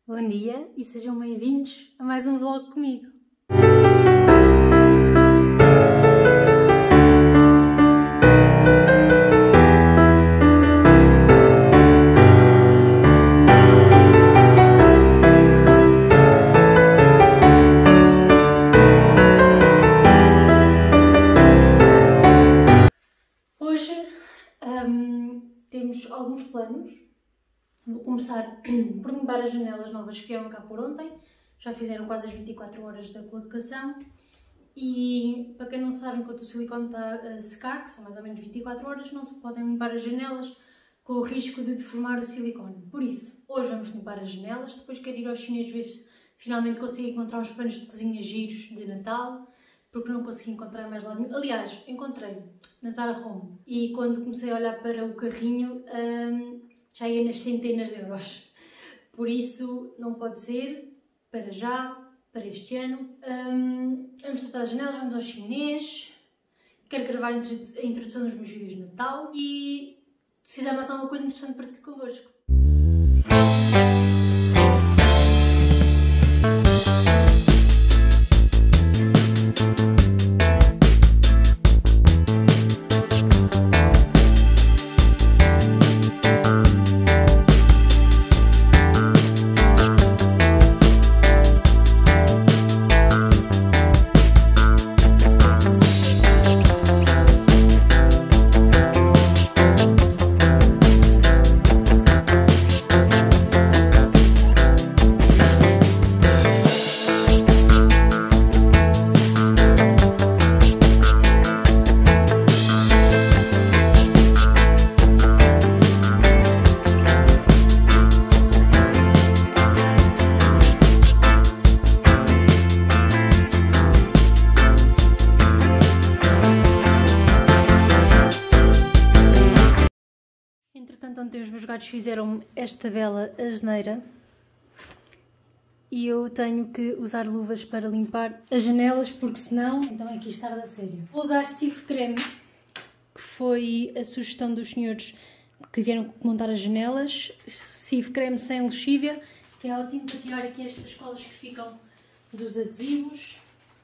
Bom dia e sejam bem-vindos a mais um vlog comigo. Hoje temos alguns planos. Vou começar por limpar as janelas novas que vieram cá por ontem. Já fizeram quase as 24 horas da colocação. E para quem não sabe, enquanto o silicone está a secar, que são mais ou menos 24 horas, não se podem limpar as janelas com o risco de deformar o silicone. Por isso, hoje vamos limpar as janelas, depois quero ir aos chineses ver se finalmente consigo encontrar uns panos de cozinha giros de Natal, porque não consegui encontrar mais lado nenhum. Aliás, encontrei na Zara Home e quando comecei a olhar para o carrinho já ia nas centenas de euros. Por isso não pode ser para já, para este ano. Vamos tratar as janelas, vamos ao chinês. Quero gravar a introdução dos meus vídeos de Natal e se fizer mais alguma coisa interessante partilho convosco. Entretanto, ontem os meus gatos fizeram esta bela asneira e eu tenho que usar luvas para limpar as janelas, porque senão então é que isto tarda a sério. Vou usar Cif Creme, que foi a sugestão dos senhores que vieram montar as janelas. Cif Creme sem lexívia, que é ótimo para tirar aqui estas colas que ficam dos adesivos.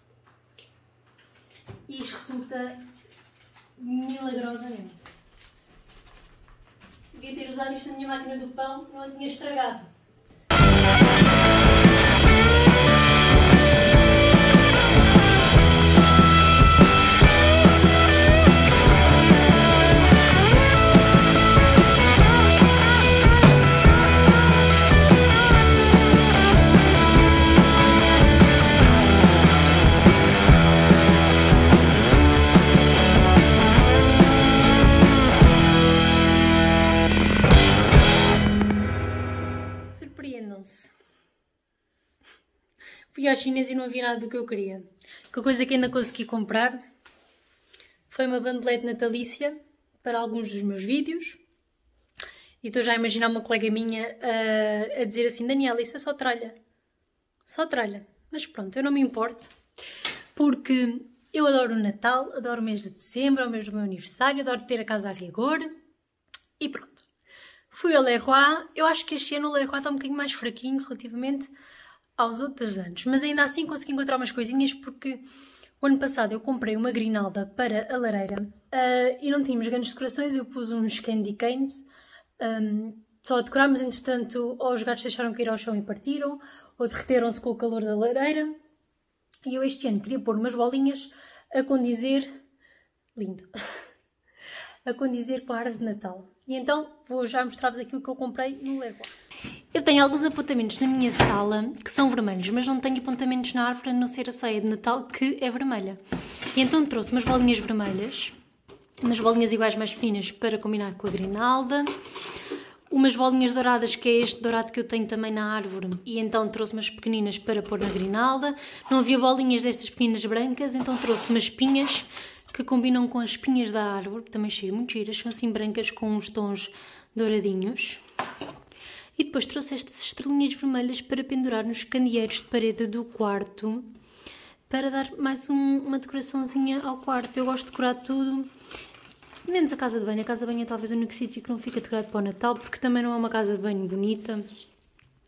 E isto resulta milagrosamente. Devia ter usado isto na minha máquina do pão, não a tinha estragado. Surpreendam-se. Fui ao chinês e não havia nada do que eu queria. A coisa que ainda consegui comprar foi uma bandelete natalícia para alguns dos meus vídeos. E estou já a imaginar uma colega minha a dizer assim: Daniela, isso é só tralha. Só tralha. Mas pronto, eu não me importo. Porque eu adoro o Natal, adoro o mês de dezembro, é o mês do meu aniversário, adoro ter a casa a rigor. E pronto. Fui ao Leroy. Eu acho que este ano o Leroy está um bocadinho mais fraquinho relativamente aos outros anos. Mas ainda assim consegui encontrar umas coisinhas, porque o ano passado eu comprei uma grinalda para a lareira e não tínhamos grandes decorações. Eu pus uns candy canes só a decorar, mas entretanto ou os gatos deixaram cair ao chão e partiram, ou derreteram-se com o calor da lareira. E eu este ano queria pôr umas bolinhas a condizer, lindo, a condizer com a árvore de Natal. E então vou já mostrar-vos aquilo que eu comprei no Leroy. Eu tenho alguns apontamentos na minha sala que são vermelhos, mas não tenho apontamentos na árvore, a não ser a ceia de Natal, que é vermelha. E então trouxe umas bolinhas vermelhas, umas bolinhas iguais mais pequenas para combinar com a grinalda, umas bolinhas douradas, que é este dourado que eu tenho também na árvore, e então trouxe umas pequeninas para pôr na grinalda. Não havia bolinhas destas pequenas brancas, então trouxe umas espinhas que combinam com as espinhas da árvore, que também cheiram muito giras, são assim brancas com uns tons douradinhos. E depois trouxe estas estrelinhas vermelhas para pendurar nos candeeiros de parede do quarto, para dar mais uma decoraçãozinha ao quarto. Eu gosto de decorar tudo, menos a casa de banho. A casa de banho é talvez o único sítio que não fica decorado para o Natal, porque também não é uma casa de banho bonita.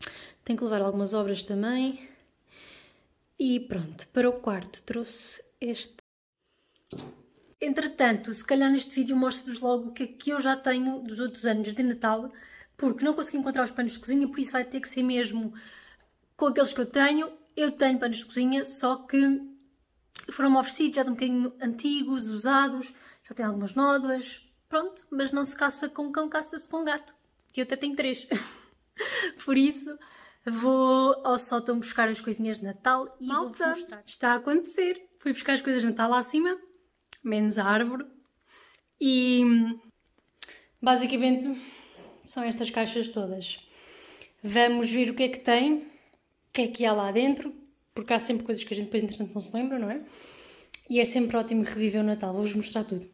Tenho que levar algumas obras também. E pronto, para o quarto trouxe este. Entretanto, se calhar neste vídeo mostro-vos logo o que é que eu já tenho dos outros anos de Natal, porque não consegui encontrar os panos de cozinha, por isso vai ter que ser mesmo com aqueles que eu tenho. Eu tenho panos de cozinha, só que foram-me oferecidos, já estão um bocadinho antigos, usados, já têm algumas nódoas, pronto, mas não se caça com cão, caça-se com gato, que eu até tenho 3. Por isso, vou ao sótão buscar as coisinhas de Natal e vou-vos mostrar. Está a acontecer. Fui buscar as coisas de Natal lá acima, menos a árvore, e basicamente são estas caixas todas. Vamos ver o que é que tem, o que é que há lá dentro, porque há sempre coisas que a gente depois entretanto não se lembra, não é? E é sempre ótimo reviver o Natal. Vou-vos mostrar tudo.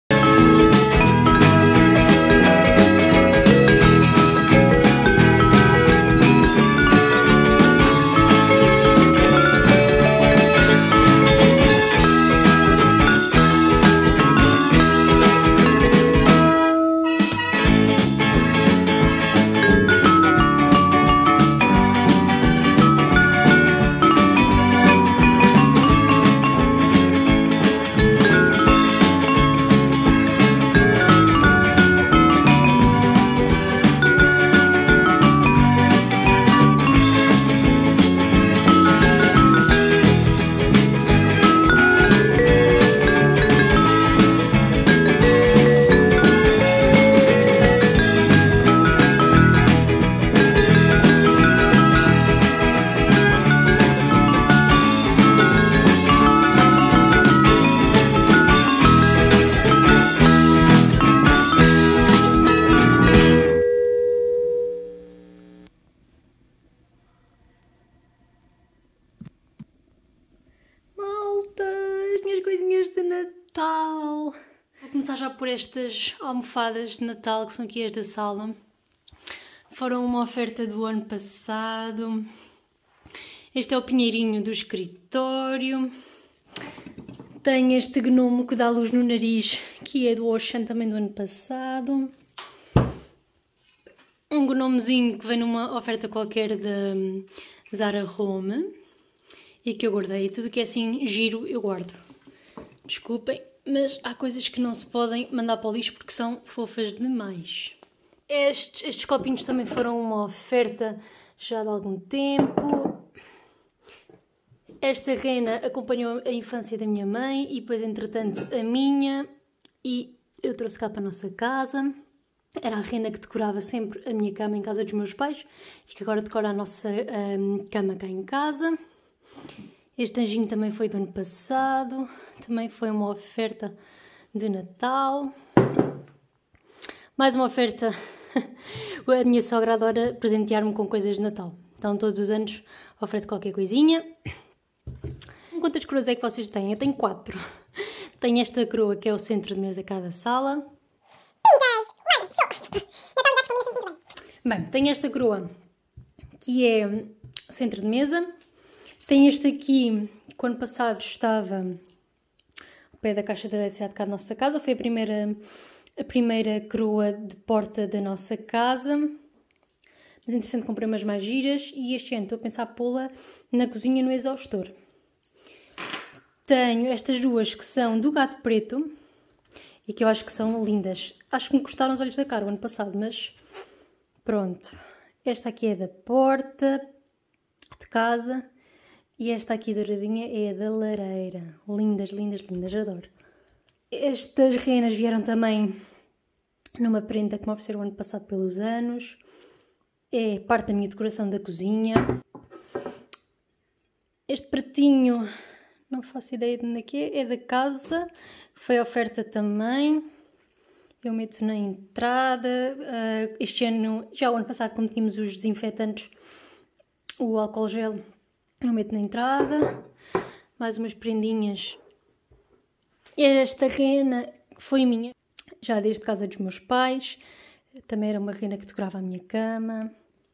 De Natal. Vou começar já por estas almofadas de Natal, que são aqui as da sala. Foram uma oferta do ano passado. Este é o pinheirinho do escritório. Tem este gnomo que dá luz no nariz, que é do Ocean, também do ano passado. Um gnomezinho que vem numa oferta qualquer da Zara Home e que eu guardei. Tudo que é assim giro eu guardo. Desculpem, mas há coisas que não se podem mandar para o lixo porque são fofas demais. Estes copinhos também foram uma oferta já de algum tempo. Esta rena acompanhou a infância da minha mãe e depois, entretanto, a minha. E eu trouxe cá para a nossa casa. Era a rena que decorava sempre a minha cama em casa dos meus pais e que agora decora a nossa cama cá em casa. Este anjinho também foi do ano passado, também foi uma oferta de Natal. Mais uma oferta, a minha sogra adora presentear-me com coisas de Natal. Então todos os anos oferece qualquer coisinha. Quantas coroas é que vocês têm? Eu tenho 4. Tenho esta coroa que é o centro de mesa cá da sala. Bem, tenho esta coroa que é centro de mesa. Tem este aqui, que o ano passado estava ao pé da caixa de eletricidade cá da nossa casa. Foi a primeira coroa de porta da nossa casa. Mas interessante, comprei umas mais giras e este ano estou a pensar pô-la na cozinha no exaustor. Tenho estas duas que são do gato preto e que eu acho que são lindas. Acho que me custaram os olhos da cara o ano passado, mas pronto. Esta aqui é da porta de casa. E esta aqui douradinha é da lareira. Lindas, lindas, lindas, adoro. Estas renas vieram também numa prenda que me ofereceram o ano passado pelos anos. É parte da minha decoração da cozinha. Este pratinho, não faço ideia de onde é que é da casa. Foi oferta também. Eu meto na entrada. Este ano, já o ano passado, como tínhamos os desinfetantes, o álcool gel, eu meto na entrada. Mais umas prendinhas. Esta rena foi minha, já desde casa dos meus pais. Também era uma rena que decorava a minha cama.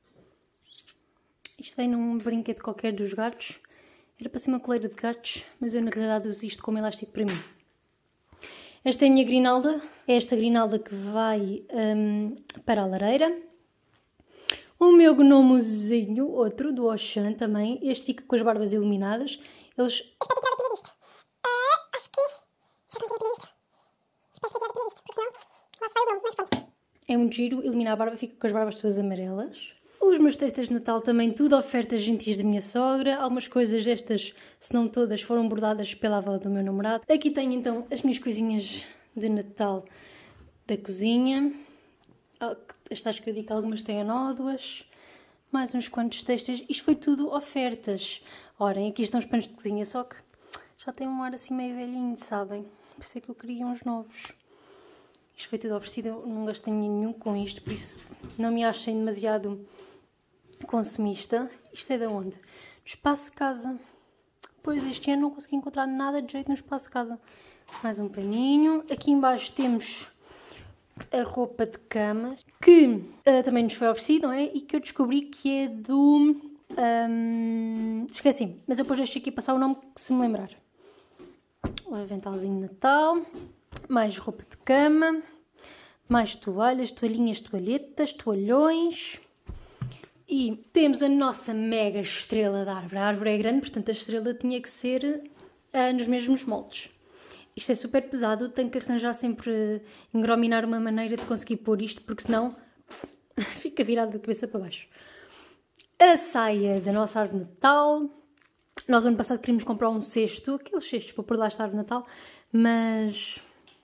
Isto vem num brinquedo qualquer dos gatos. Era para ser uma coleira de gatos, mas eu na realidade uso isto como elástico para mim. Esta é a minha grinalda. É esta grinalda que vai para a lareira. O O meu gnomozinho, outro, do Auchan também. Este fica com as barbas iluminadas. Eles... Espero que tenha pior isto. Acho que... Será que não tinha pior isto? Espero que tenha pior isto, porque senão lá sai o bom, mas pronto. É muito giro, iluminar a barba, fica com as barbas todas amarelas. Os meus textos de Natal também, tudo ofertas gentis da minha sogra. Algumas coisas destas, se não todas, foram bordadas pela avó do meu namorado. Aqui tenho então as minhas coisinhas de Natal da cozinha. Estas que eu digo que algumas têm anódoas. Mais uns quantos textos. Isto foi tudo ofertas. Orem, aqui estão os panos de cozinha, só que já tem um ar assim meio velhinho, sabem? Por isso é que eu queria uns novos. Isto foi tudo oferecido, eu não gastei nenhum com isto, por isso não me achem demasiado consumista. Isto é de onde? Do Espaço Casa. Pois este ano não consegui encontrar nada de jeito no Espaço Casa. Mais um paninho. Aqui embaixo temos a roupa de cama, que também nos foi oferecido, não é? E que eu descobri que é do... esqueci, mas eu depois deixo aqui passar o nome se me lembrar. O aventalzinho de Natal. Mais roupa de cama. Mais toalhas, toalhinhas, toalhetas, toalhões. E temos a nossa mega estrela da árvore. A árvore é grande, portanto a estrela tinha que ser nos mesmos moldes. Isto é super pesado, tenho que arranjar sempre, engrominar uma maneira de conseguir pôr isto, porque senão fica virado da cabeça para baixo. A saia da nossa árvore de Natal. Nós ano passado queríamos comprar um cesto, aqueles cestos para pôr lá esta árvore de Natal, mas...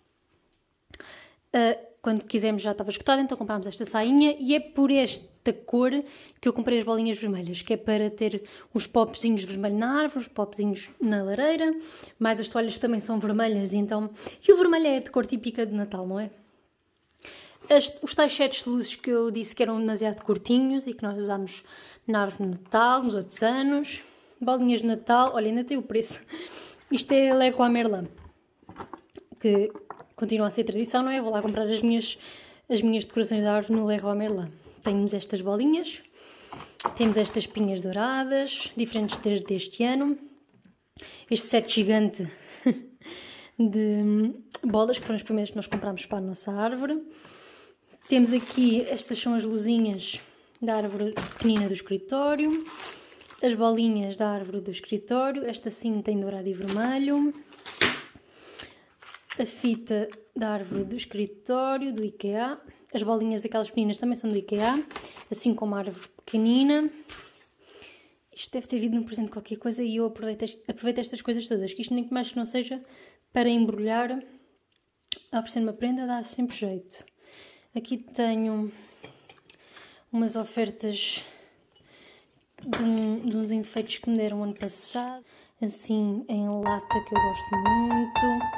quando quisemos já estava esgotada, então comprámos esta sainha e é por esta cor que eu comprei as bolinhas vermelhas, que é para ter uns popzinhos vermelhos na árvore, uns popzinhos na lareira, mais as toalhas também são vermelhas, e então... E o vermelho é de cor típica de Natal, não é? Os tais sets de luzes que eu disse que eram demasiado curtinhos e que nós usámos na árvore de Natal, nos outros anos. Bolinhas de Natal, olha, ainda tem o preço. Isto é Leroy Merlin, que... continua a ser tradição, não é? Vou lá comprar as minhas decorações da árvore no Leroy Merlin. Temos estas bolinhas, temos estas pinhas douradas, diferentes desde este ano. Este set gigante de bolas, que foram as primeiras que nós comprámos para a nossa árvore. Temos aqui, estas são as luzinhas da árvore pequenina do escritório. As bolinhas da árvore do escritório. Esta sim tem dourado e vermelho. A fita da árvore do escritório, do IKEA. As bolinhas, aquelas pequeninas, também são do IKEA. Assim como a árvore pequenina. Isto deve ter vindo num presente de qualquer coisa e eu aproveito estas coisas todas. Que isto nem que mais que não seja para embrulhar. A oferecer uma prenda dá sempre jeito. Aqui tenho umas ofertas de uns enfeites que me deram ano passado. Assim, em lata, que eu gosto muito.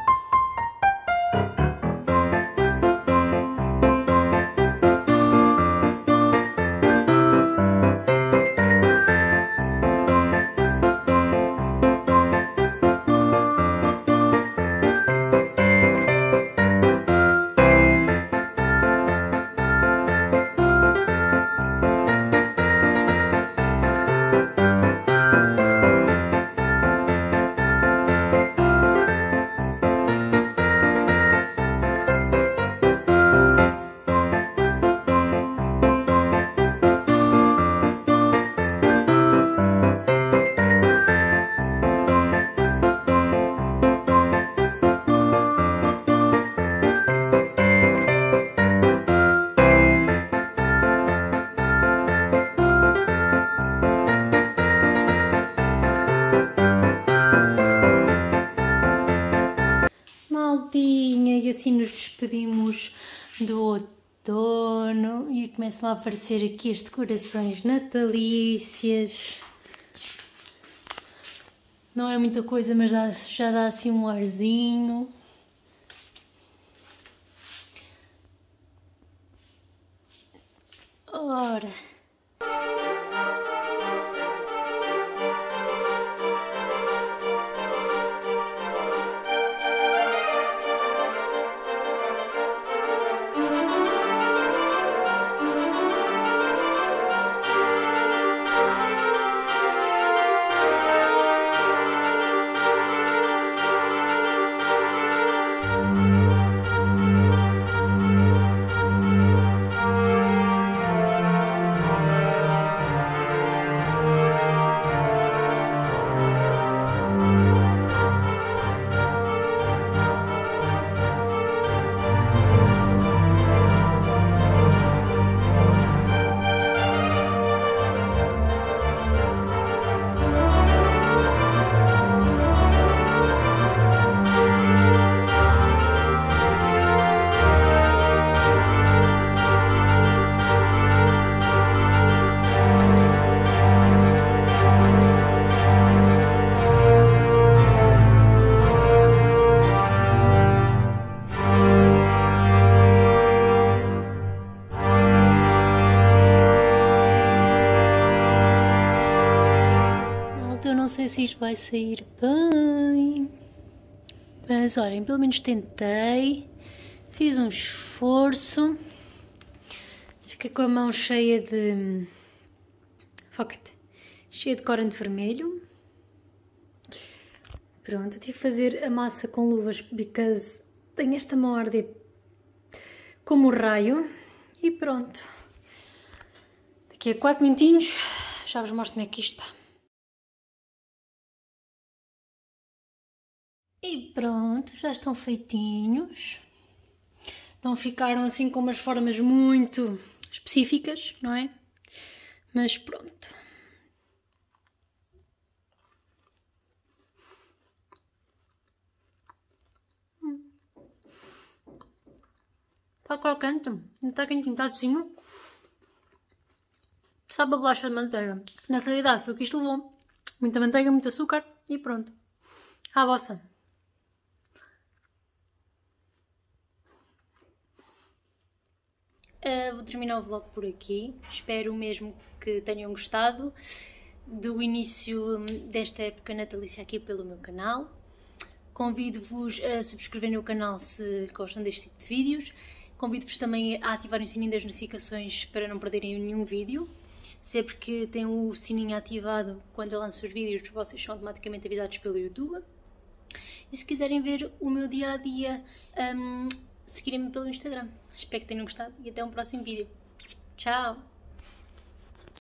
E assim nos despedimos do outono e começam a aparecer aqui as decorações natalícias. Não é muita coisa, mas já dá assim um arzinho. Ora... não sei se isto vai sair bem. Mas olhem, pelo menos tentei. Fiz um esforço. Fiquei com a mão cheia de... Foca-te. Cheia de corante vermelho. Pronto, eu tive que fazer a massa com luvas because tenho esta mão a arder como o raio. E pronto. Daqui a 4 minutinhos já vos mostro como é que isto está. E pronto, já estão feitinhos. Não ficaram assim com umas formas muito específicas, não é? Mas pronto. Está crocante, não está quentinho, está docinho. Sabe a bolacha de manteiga. Na realidade foi o que isto levou. Muita manteiga, muito açúcar e pronto. À vossa. Vou terminar o vlog por aqui. Espero mesmo que tenham gostado do início desta época natalícia aqui pelo meu canal. Convido-vos a subscreverem o canal se gostam deste tipo de vídeos. Convido-vos também a ativarem o sininho das notificações para não perderem nenhum vídeo. Sempre que têm o sininho ativado, quando eu lanço os vídeos, vocês são automaticamente avisados pelo YouTube. E se quiserem ver o meu dia-a-dia, seguirem-me pelo Instagram. Espero que tenham gostado e até um próximo vídeo. Tchau!